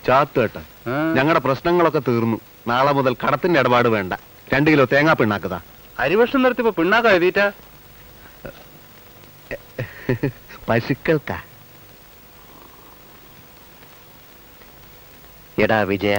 ചാത്തേട്ട, ഞങ്ങളുടെ പ്രശ്നങ്ങളൊക്കെ തീർന്നു. നാളെ മുതൽ കടത്തിന്റെ ഇടപാട് വേണ്ട. 2 കിലോ തേങ്ങാ പിണ്ണാക്കതാ. അരിവർഷം നിർത്തിപ്പോ പിണ്ണാക്ക എഴുതിയിട്ട പശുക്കൾക്കാ. എടാ വിജയ,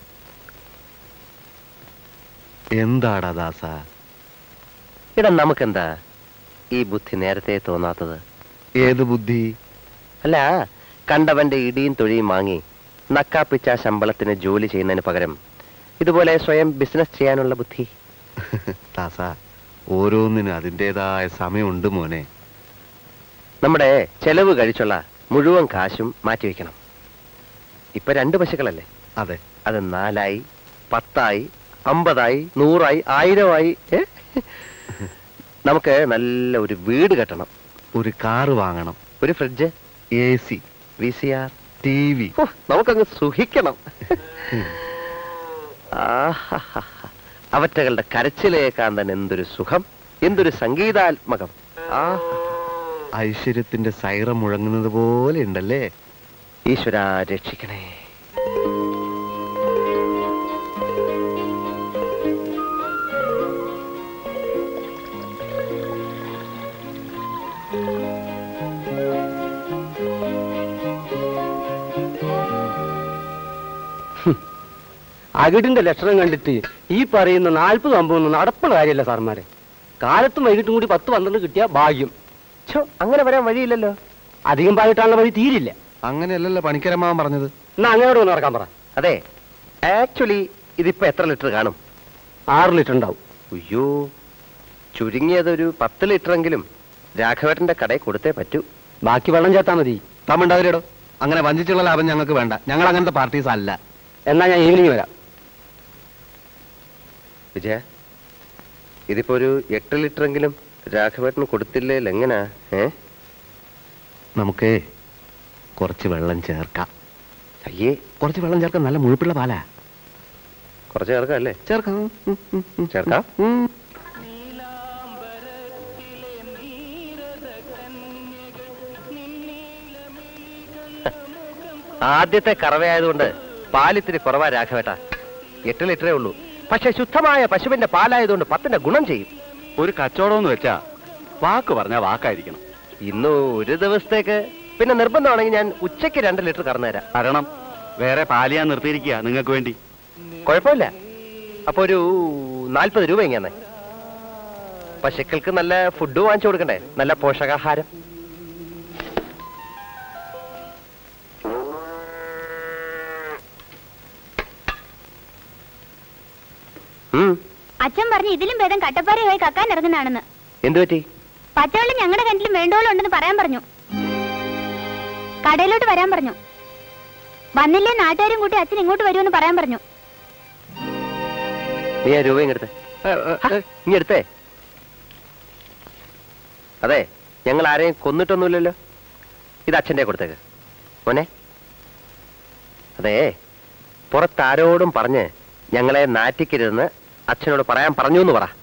എന്താടാ ദാസ? എടാ നമുക്കെന്താ ഈ ബുദ്ധി നേരത്തെ തോന്നാത്തത്? ഏത് ബുദ്ധി? അല്ല, കണ്ടവന്റെ ഇടിയും തൊഴിയും വാങ്ങി നക്കാപ്പിച്ച ശമ്പളത്തിന് ജോലി ചെയ്യുന്നതിന് പകരം ഇതുപോലെ സ്വയം ബിസിനസ് ചെയ്യാനുള്ള ബുദ്ധി. ദാസ, ഓരോന്നിനും അതിൻ്റെതായ സമയമുണ്ട് മോനെ. നമ്മുടെ ചെലവ് കഴിച്ചുള്ള മുഴുവൻ കാശും മാറ്റിവെക്കണം. ഇപ്പൊ 2 പശുക്കളല്ലേ? അതെ. അത് 4ആയി, 10ആയി, 50ആയി, 100ആയി, 1000ആയി. നമുക്ക് നല്ല ഒരു വീട് കെട്ടണം, ഒരു കാറ് വാങ്ങണം, ഒരു ഫ്രിഡ്ജ്, AC, VCR, TV. നമുക്കങ്ങ് സുഖിക്കണം. അവറ്റകളുടെ കരച്ചിലേക്കാൻ തന്നെ എന്തൊരു സുഖം, എന്തൊരു സംഗീതാത്മകം. ഐശ്വര്യത്തിന്റെ സൈറം മുഴങ്ങുന്നത് പോലെ ഉണ്ടല്ലേ? ഈശ്വരാ രക്ഷിക്കണേ. അകിടിന്റെ ലക്ഷണം കണ്ടിട്ട് ഈ പറയുന്ന 40-50 നടപ്പുള്ള കാര്യമല്ല സാർമാരെ. കാലത്തും വൈകിട്ടും കൂടി 10-12 കിട്ടിയ ഭാഗ്യം. അങ്ങനെ വരാൻ വഴിയില്ലല്ലോ. അധികം പാകിട്ടാനുള്ള വഴി തീരില്ല. അങ്ങനെയല്ലല്ലോ പണിക്കരമാവൻ പറഞ്ഞത്. എന്നാ അങ്ങോട്ട് വന്ന് നടക്കാൻ പറ. അതെ, ആക്ച്വലി ഇതിപ്പോ എത്ര ലിറ്റർ കാണും? 6 ലിറ്റർ ഉണ്ടാവും. അയ്യോ, ചുരുങ്ങിയതൊരു 10 ലിറ്ററെങ്കിലും രാഘവേട്ടന്റെ കടയിൽ കൊടുത്തേ പറ്റൂ. ബാക്കി വെള്ളം ചേർത്താ മതി. തമിണ്ടാവില്ലടോ, അങ്ങനെ വഞ്ചിച്ചുള്ള ലാഭം ഞങ്ങൾക്ക് വേണ്ട. ഞങ്ങൾ അങ്ങനത്തെ പാർട്ടീസ് അല്ല. എന്നാ ഞാൻ ഈവനിങ് വരാം. വിജയ, ഇതിപ്പോ ഒരു 8 ലിറ്ററെങ്കിലും രാഘവേട്ടന് കൊടുത്തില്ലേ എങ്ങനാ? നമുക്ക് കുറച്ച് വെള്ളം ചേർക്കാം. അയ്യേ, കുറച്ച് വെള്ളം ചേർക്കാം. നല്ല മുഴുപ്പുള്ള പാലാ. കുറച്ച് ചേർക്കാം അല്ലേ? ചേർക്കാം. ചേർക്കാം. ആദ്യത്തെ കറവയായതുകൊണ്ട് പാലിത്തിരി കുറവാ രാഘവേട്ട. 8 ലിറ്ററേ ഉള്ളൂ. പക്ഷെ ശുദ്ധമായ പശുവിന്റെ പാലായതുകൊണ്ട് 10ന്റെ ഗുണം ചെയ്യും. ഒരു കച്ചവടം എന്ന് വെച്ചാ വാക്ക് പറഞ്ഞാ വാക്കായിരിക്കണം. ഇന്ന് ഒരു ദിവസത്തേക്ക്, പിന്നെ നിർബന്ധമാണെങ്കിൽ ഞാൻ ഉച്ചയ്ക്ക് 2 ലിറ്റർ കറന്നു തരാം. തരണം. വേറെ പാല് ഞാൻ നിർത്തിയിരിക്കുക നിങ്ങൾക്ക് വേണ്ടി. കുഴപ്പമില്ല. അപ്പൊ ഒരു 40 രൂപ എങ്ങനെ? പശുക്കൾക്ക് നല്ല ഫുഡ് വാങ്ങിച്ചു കൊടുക്കണ്ടേ, നല്ല പോഷകാഹാരം. അച്ഛൻ പറഞ്ഞു ഇതിലും ഭേദം കട്ടപ്പാറയുമായി കക്കാൻ ഇറങ്ങുന്നതാണെന്ന്. എന്തു പറ്റി? പച്ചവെള്ളം ഞങ്ങളുടെ കിണറ്റിലും വേണ്ടോളം ഉണ്ടെന്ന് പറയാൻ പറഞ്ഞു. കടയിലോട്ട് വരാൻ പറഞ്ഞു. വന്നില്ലേ നാട്ടുകാരും കൂട്ടി അച്ഛൻ ഇങ്ങോട്ട് വരുമെന്ന് പറയാൻ പറഞ്ഞു. നീ ആ രൂപ ഇങ്ങെടുത്തേ. അതെ, ഞങ്ങൾ ആരെയും കൊന്നിട്ടൊന്നുമില്ലല്ലോ. ഇത് അച്ഛൻ്റെ കൊടുത്തേക്ക് മോനെ. അതെ, പുറത്താരോടും പറഞ്ഞ് ഞങ്ങളെ നാറ്റിക്കരുതെന്ന് അച്ഛനോട് പറയാൻ പറഞ്ഞു എന്ന് പറ.